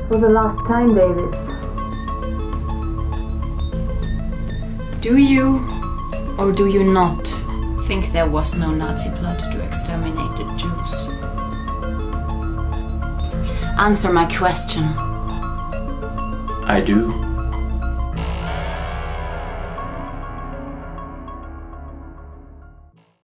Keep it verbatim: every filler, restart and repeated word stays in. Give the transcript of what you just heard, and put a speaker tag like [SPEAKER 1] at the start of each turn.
[SPEAKER 1] For the last time, David.
[SPEAKER 2] Do you, or do you not, think there was no Nazi plot to exterminate the Jews? Answer my question.
[SPEAKER 3] I do.